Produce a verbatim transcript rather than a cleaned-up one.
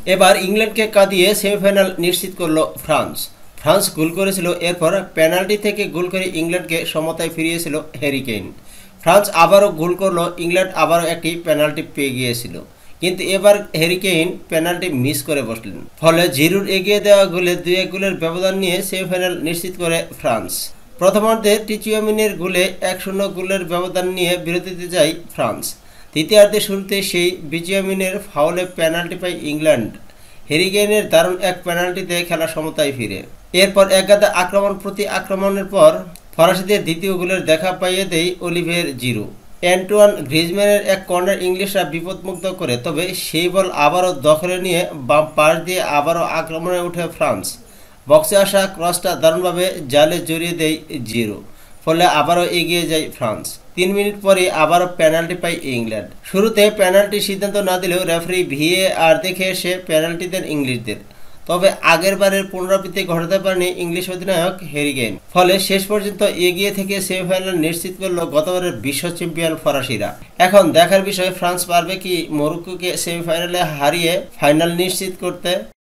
এবার ইংল্যান্ডকে কাঁদিয়ে সেমিফাইনাল নিশ্চিত করল ফ্রান্স। ফ্রান্স গোল করেছিল, এরপর পেনাল্টি থেকে গোল করে ইংল্যান্ডকে সমতায় ফিরিয়েছিল হ্যারি কেইন। ফ্রান্স আবারও গোল করলো, ইংল্যান্ড আবারও একটি পেনাল্টি পেয়ে গিয়েছিল, কিন্তু এবার হ্যারি কেইন পেনাল্টি মিস করে বসলেন। ফলে জিরুর এগিয়ে দেওয়া গোলে দুই এক গোলের ব্যবধান নিয়ে সেমিফাইনাল নিশ্চিত করে ফ্রান্স। প্রথমার্ধে টিচুয়ামিনের গোলে এক শূন্য গোলের ব্যবধান নিয়ে বিরতিতে যায় ফ্রান্স। তৃতীয়ার্ধে শুরুতে সেই বিচিয়ামিনের ফাউলে পেনাল্টি পায় ইংল্যান্ড। হ্যারি কেইনের দারুণ এক পেনাল্টিতে খেলা সমতায় ফিরে। এরপর একগাদা আক্রমণ প্রতি আক্রমণের পর ফরাসিদের দ্বিতীয় গোলের দেখা পাইয়ে দেয় অলিভিয়ের জিরু। অ্যান্টোয়ান গ্রিজম্যানের এক কর্নার ইংলিশরা বিপদমুক্ত করে, তবে সেই বল আবারও দখলে নিয়ে বাম পাশ দিয়ে আবারও আক্রমণে উঠে ফ্রান্স। বক্সে আসা ক্রসটা দারুণভাবে জালে জড়িয়ে দেয় জিরু, ফলে আবারও এগিয়ে যায় ফ্রান্স। তিন মিনিট পরে আবারও পেনাল্টি পায় ইংল্যান্ড। শুরুতে পেনাল্টির সিদ্ধান্ত না দিলেও রেফারি ভিএআর দেখে এসে পেনাল্টি দেন ইংলিশদের, তবে আগের বারের পুনরাবৃত্তি ঘটাতে পারেনি ইংলিশ অধিনায়ক হ্যারি কেইন। ফলে শেষ পর্যন্ত এগিয়ে থেকে সেমিফাইনাল নিশ্চিত করল গতবারের বিশ্ব চ্যাম্পিয়ন ফরাসিরা। এখন দেখার বিষয়, ফ্রান্স পারবে কি মরক্কোকে সেমিফাইনালে হারিয়ে ফাইনাল নিশ্চিত করতে।